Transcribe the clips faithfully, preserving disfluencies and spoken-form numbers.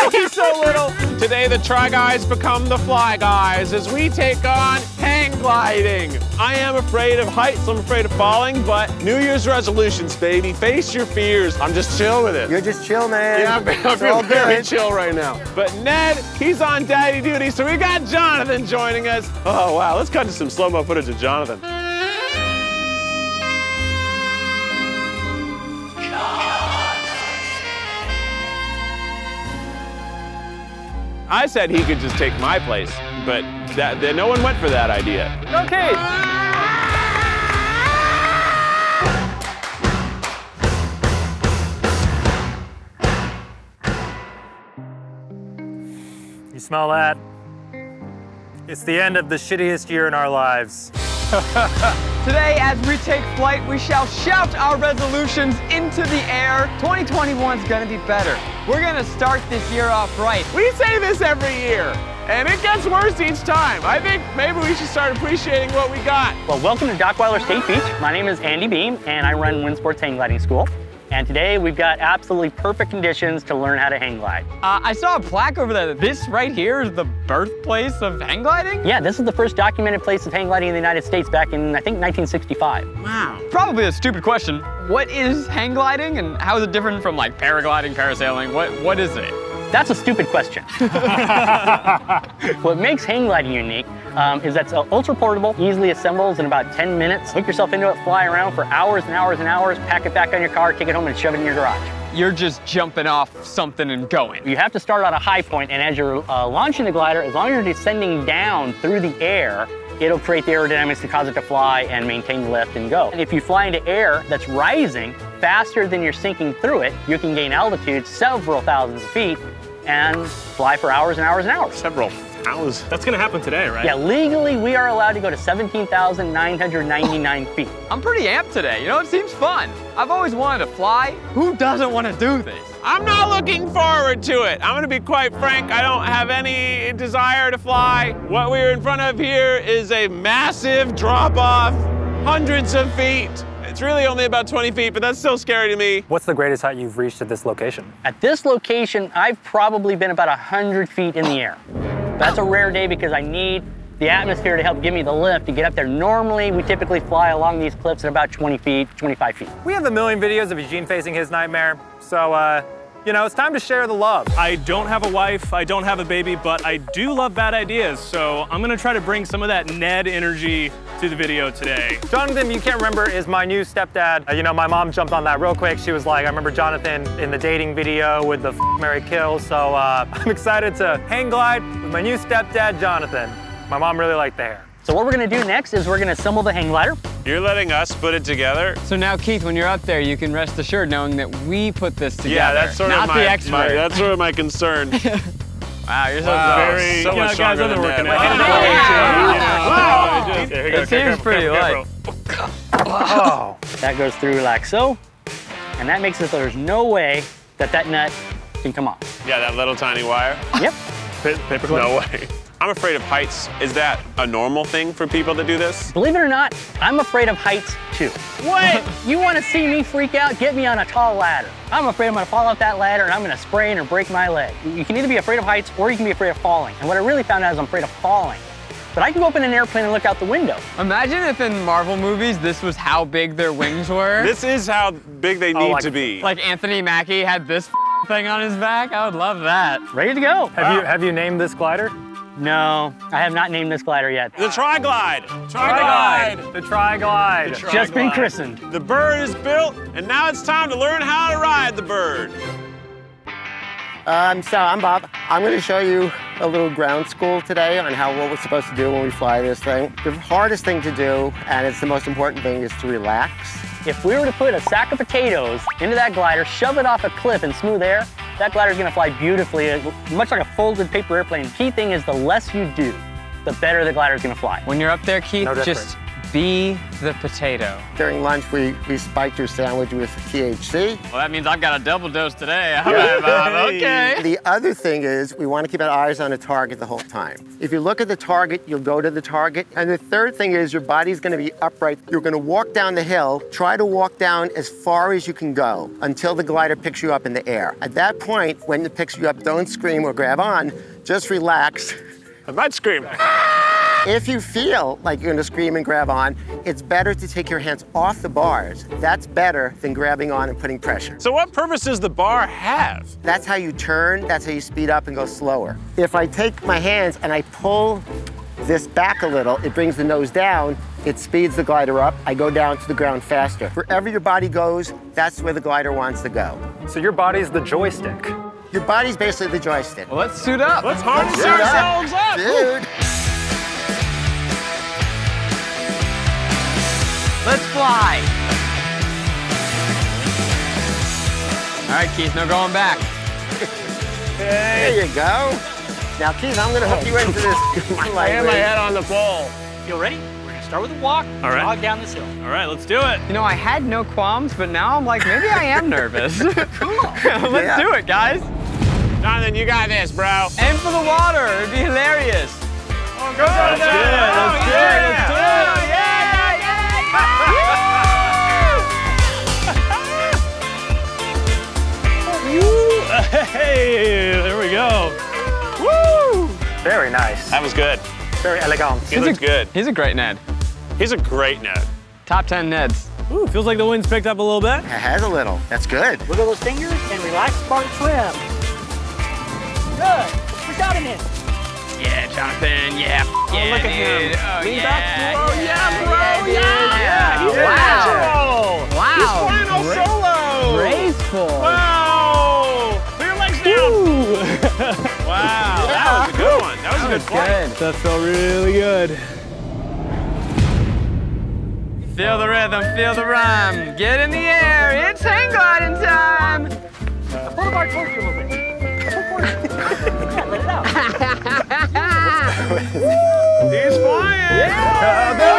He's so little. Today, the Try Guys become the Fly Guys as we take on hang gliding. I am afraid of heights, I'm afraid of falling, but New Year's resolutions, baby. Face your fears. I'm just chill with it. You're just chill, man. Yeah, I'm, I feel very chill right now. But Ned, he's on daddy duty, so we got Jonathan joining us. Oh, wow, let's cut to some slow-mo footage of Jonathan. I said he could just take my place, but that, that no one went for that idea. Okay. You smell that? It's the end of the shittiest year in our lives. Today, as we take flight, we shall shout our resolutions into the air. twenty twenty-one's gonna be better. We're gonna start this year off right. We say this every year, and it gets worse each time. I think maybe we should start appreciating what we got. Well, welcome to Dockweiler State Beach. My name is Andy Beam, and I run Wind Sports Hang Gliding School. And today we've got absolutely perfect conditions to learn how to hang glide. Uh, I saw a plaque over there. This right here is the birthplace of hang gliding? Yeah, this is the first documented place of hang gliding in the United States back in, I think, nineteen sixty-five. Wow. Probably a stupid question. What is hang gliding and how is it different from like paragliding, parasailing? What, what is it? That's a stupid question. What makes hang gliding unique um, is that it's ultra portable, easily assembles in about ten minutes. Hook yourself into it, fly around for hours and hours and hours, pack it back on your car, take it home and shove it in your garage. You're just jumping off something and going. You have to start on a high point, and as you're uh, launching the glider, as long as you're descending down through the air, it'll create the aerodynamics to cause it to fly and maintain the lift and go. And if you fly into air that's rising faster than you're sinking through it, you can gain altitude several thousands of feet and fly for hours and hours and hours. Several thousand. That's gonna happen today, right? Yeah, legally we are allowed to go to seventeen thousand nine hundred ninety-nine feet. I'm pretty amped today. You know, it seems fun. I've always wanted to fly. Who doesn't want to do this? I'm not looking forward to it. I'm gonna be quite frank, I don't have any desire to fly. What we're in front of here is a massive drop off, hundreds of feet. It's really only about twenty feet, but that's still scary to me. What's the greatest height you've reached at this location? At this location, I've probably been about one hundred feet in the air. That's a rare day because I need the atmosphere to help give me the lift to get up there. Normally, we typically fly along these cliffs at about twenty feet, twenty-five feet. We have a million videos of Eugene facing his nightmare, so uh, you know, it's time to share the love. I don't have a wife, I don't have a baby, but I do love bad ideas, so I'm gonna try to bring some of that Ned energy to the video today. Jonathan, you can't remember, is my new stepdad. Uh, you know, my mom jumped on that real quick. She was like, I remember Jonathan in the dating video with the F Marry Kill, so uh, I'm excited to hang glide with my new stepdad, Jonathan. My mom really liked the hair. So what we're gonna do next is we're gonna assemble the hang glider. You're letting us put it together? So now, Keith, when you're up there, you can rest assured knowing that we put this together. Yeah, that's sort not of my, the expert. my that's sort of my concern. Wow, you're so Wow, very so you much know, stronger guys, than working Ned. out. Wow. Wow. Wow. It seems pretty light. Oh. That goes through like so, and that makes it so there's no way that that nut can come off. Yeah, that little tiny wire? Yep. Paper clip? No way. I'm afraid of heights. Is that a normal thing for people to do this? Believe it or not, I'm afraid of heights too. What? You want to see me freak out? Get me on a tall ladder. I'm afraid I'm going to fall off that ladder and I'm going to sprain or break my leg. You can either be afraid of heights or you can be afraid of falling. And what I really found out is I'm afraid of falling. But I can go up in an airplane and look out the window. Imagine if in Marvel movies, this was how big their wings were. This is how big they need oh, like, to be. Like Anthony Mackie had this thing on his back. I would love that. Ready to go. Have wow. you have you named this glider? No, I have not named this glider yet. The Tri-Glide. Tri-Glide. The Tri-Glide. Just been christened. The bird is built, and now it's time to learn how to ride the bird. Um, so I'm Bob. I'm going to show you a little ground school today on how what we're supposed to do when we fly this thing. The hardest thing to do, and it's the most important thing, is to relax. If we were to put a sack of potatoes into that glider, shove it off a cliff in smooth air, that glider's gonna fly beautifully, much like a folded paper airplane. Key thing is the less you do, the better the glider's gonna fly. When you're up there, Keith, no just be the potato. During lunch, we, we spiked your sandwich with T H C. Well, that means I've got a double dose today. All right, Bob, okay. The other thing is we want to keep our eyes on the target the whole time. If you look at the target, you'll go to the target. And the third thing is your body's going to be upright. You're going to walk down the hill. Try to walk down as far as you can go until the glider picks you up in the air. At that point, when it picks you up, don't scream or grab on. Just relax. I'm not screaming. If you feel like you're gonna scream and grab on, it's better to take your hands off the bars. That's better than grabbing on and putting pressure. So what purpose does the bar have? That's how you turn, that's how you speed up and go slower. If I take my hands and I pull this back a little, it brings the nose down, it speeds the glider up, I go down to the ground faster. Wherever your body goes, that's where the glider wants to go. So your body's the joystick. Your body's basically the joystick. Well, let's suit up. Let's harness Suit up. ourselves up. Dude. Let's fly. All right, Keith, no going back. There you go. Now, Keith, I'm gonna hook you into this. I have my head on the pole. Feel ready? We're gonna start with a walk. All right. Jog down this hill. All right, let's do it. You know, I had no qualms, but now I'm like, maybe I am nervous. Cool. Let's Yeah. do it, guys. Jonathan, you got this, bro. Aim for the water. It'd be hilarious. Oh, go, let's do it. Let's do it. Let's do it. Hey, there we go. Woo! Very nice. That was good. Very elegant. He looks good. He's a great Ned. He's a great Ned. Top ten Neds. Ooh, feels like the wind's picked up a little bit. It has a little. That's good. Wiggle those fingers and relax bar trim. Good. Push out and in. Yeah, Jonathan. Yeah. Oh, look at him. Oh, Lean yeah. back. Whoa, yeah, bro. Yeah. Yeah. He's Wow. natural. Wow. He's flying all solo. Graceful. Wow. Put your legs down. Wow. That was a good one. That was a good flight. Good. That felt really good. Feel the rhythm, feel the rhyme. Get in the air. It's hang gliding time. Pull the bar towards you a little bit. Pull towards you. Yeah, let it out. He's flying. Uh, there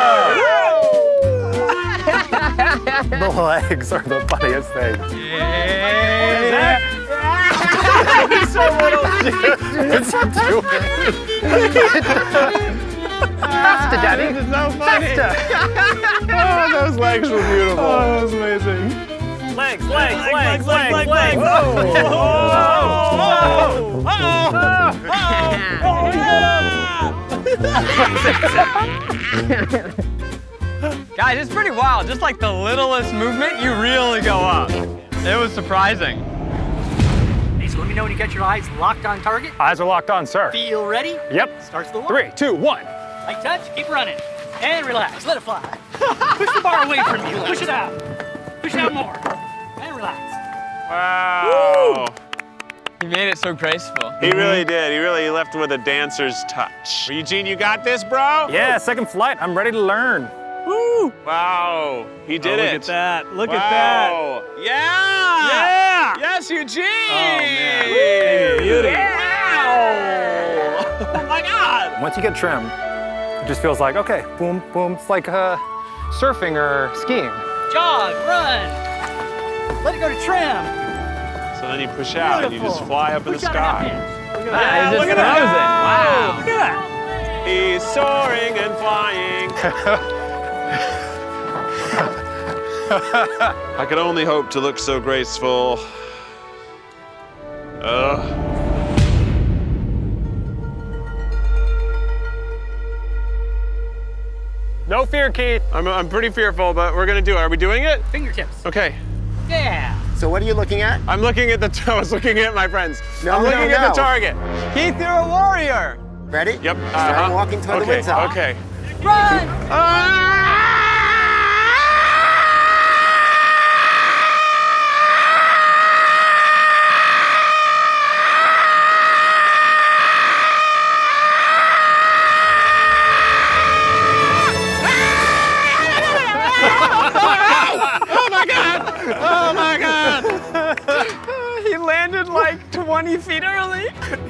we go. The legs are the funniest thing. Yeah. He's so little. It's doing. Faster, Daddy. This is so funny. Oh, those legs were beautiful. Oh, that was amazing. Legs, legs, legs, legs, legs, legs. Oh, oh, oh, Guys, it's pretty wild. Just like the littlest movement, you really go up. It was surprising. Hey, so let me know when you got your eyes locked on target. Eyes are locked on, sir. Feel ready? Yep. Starts the walk. Three, two, one. Light touch, keep running. And relax, let it fly. Push the bar away from you, push it out. Push it out more. And relax. wow. He made it so graceful. He really did. He really left with a dancer's touch. Eugene, you got this, bro? Yeah, second flight. I'm ready to learn. Woo! Wow. He did Oh, it. look at that. Look wow. at that. Yeah! Yeah! Yes, Eugene! Oh, man. Baby beauty. Wow! Oh, my God! Once you get trim, it just feels like, okay, boom, boom. It's like uh, surfing or skiing. Jog, run. Let it go to trim. So then you push out and you just fly up in the Push out a half sky. inch. Look at Ah, that. he's just look at frozen. that. Wow. Look at that. He's soaring and flying. I could only hope to look so graceful. Ugh. No fear, Keith. I'm, I'm pretty fearful, but we're gonna do it. Are we doing it? Fingertips. Okay. Yeah. So what are you looking at? I'm looking at the, I was looking at my friends. No, I'm looking no, at the no. target. Keith, you're a warrior. Ready? Yep. Start uh-huh. walking toward okay. the wind zone. Okay. Run. Oh my God! Oh my God! He landed like twenty feet early.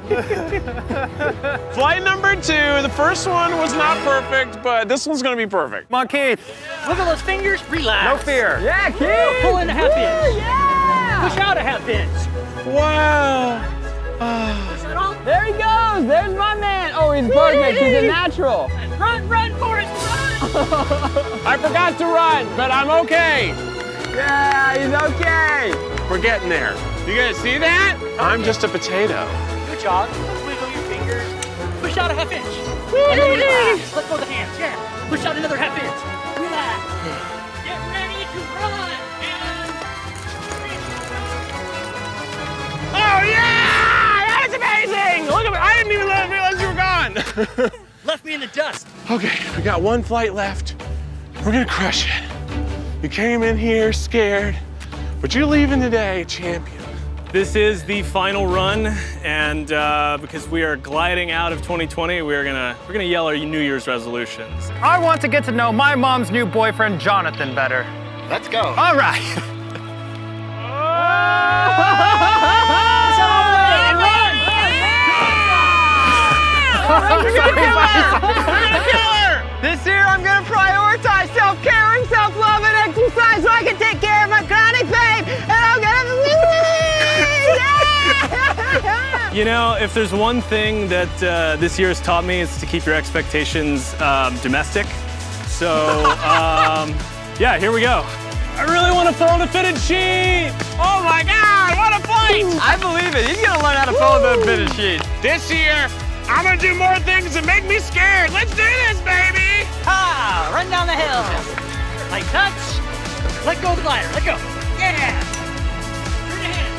Flight number two. The first one was not perfect, but this one's gonna be perfect. Come on, Keith. Wiggle those fingers, relax. No fear. Yeah, Keith. Pull in a half inch. Yeah. Push out a half inch. Wow! There he goes. There's my man. Oh, he's perfect. He's a natural. Run, run, Forrest, run! I forgot to run, but I'm okay. Yeah, he's okay. We're getting there. You guys see that? I'm just a potato. Good job. Wiggle your fingers. Push out a half inch. And then relax. Let go of the hands. Yeah. Push out another half inch. Relax. Get ready to run. And... Oh yeah! That is amazing! Look at me. I didn't even realize you were gone. Left me in the dust. Okay, we got one flight left. We're gonna crush it. You came in here scared, but you're leaving today champion. This is the final run, and uh, because we are gliding out of twenty twenty, we're gonna we're gonna yell our New Year's resolutions. I want to get to know my mom's new boyfriend, Jonathan, better. Let's go. All right. This year I'm gonna prioritize self-care and self-love and exercise so I can take care of my chronic pain, and I'm gonna yeah! You know, if there's one thing that uh, this year has taught me, it's to keep your expectations um, domestic. So, um, yeah, here we go. I really want to follow the fitted sheet. Oh my God, what a flight! I believe it. He's gonna learn how to follow the fitted sheet. This year, I'm gonna do more things that make me scared. Let's do this, baby! Ah, run down the hill. Light touch. Let go of the glider. Let go. Yeah. Turn your hands.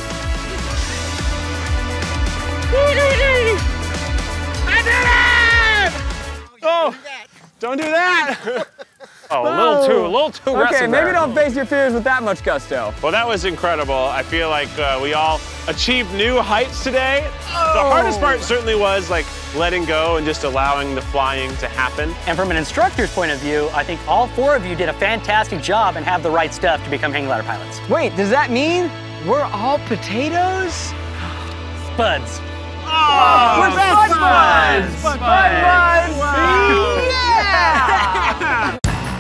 I did it! Oh, don't do that. Oh, a little too, a little too aggressive. Okay, maybe there. don't face your fears with that much gusto. Well, that was incredible. I feel like uh, we all achieved new heights today. Oh. The hardest part certainly was like letting go and just allowing the flying to happen. And from an instructor's point of view, I think all four of you did a fantastic job and have the right stuff to become hang glider pilots. Wait, does that mean we're all potatoes? Spuds. Oh, we're Spud Buds! Spud Buds! Wow. Yeah!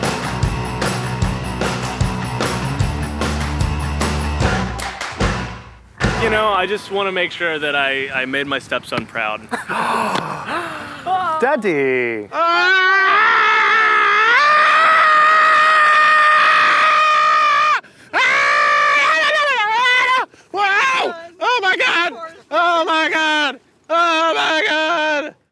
You know, I just want to make sure that I, I made my stepson proud. Daddy. Ah!